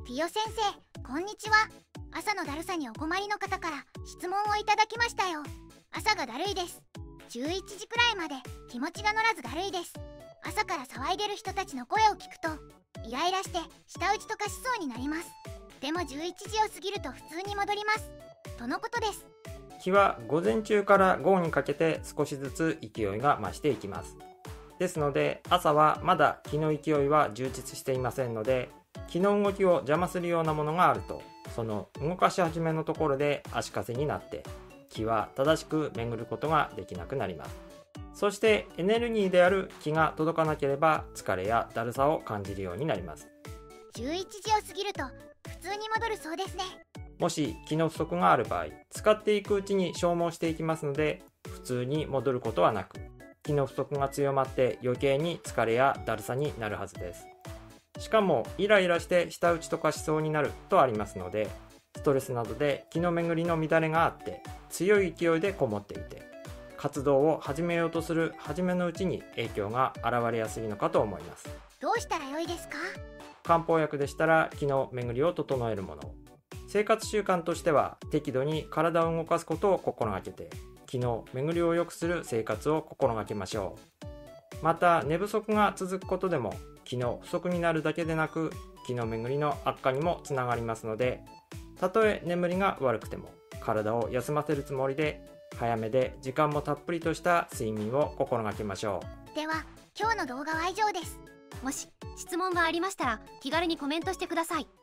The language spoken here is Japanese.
ティオ先生、こんにちは。朝のだるさにお困りの方から質問をいただきましたよ。朝がだるいです。11時くらいまで気持ちが乗らずだるいです。朝から騒いでる人たちの声を聞くとイライラして舌打ちとかしそうになります。でも11時を過ぎると普通に戻ります。とのことです。 気は午前中から午後にかけて少しずつ勢いが増していきます。ですので朝はまだ気の勢いは充実していませんので、気の動きを邪魔するようなものがあると、その動かし始めのところで足かせになって気は正しく巡ることができなくなります。そしてエネルギーである気が届かなければ疲れやだるさを感じるようになります。 11時を過ぎると普通に戻るそうですね。 もし気の不足がある場合、使っていくうちに消耗していきますので、普通に戻ることはなく、気の不足が強まって余計に疲れやだるさになるはずです。しかもイライラして舌打ちとかしそうになるとありますので、ストレスなどで気の巡りの乱れがあって強い勢いでこもっていて、活動を始めようとする初めのうちに影響が現れやすいのかと思います。 どうしたらよいですか？ 漢方薬でしたら気の巡りを整えるもの、生活習慣としては適度に体を動かすことを心がけて気の巡りを良くする生活を心がけましょう。また寝不足が続くことでも気の不足になるだけでなく、気の巡りの悪化にもつながりますので、たとえ眠りが悪くても体を休ませるつもりで早めで時間もたっぷりとした睡眠を心がけましょう。では今日の動画は以上です。 もし質問がありましたら気軽にコメントしてください。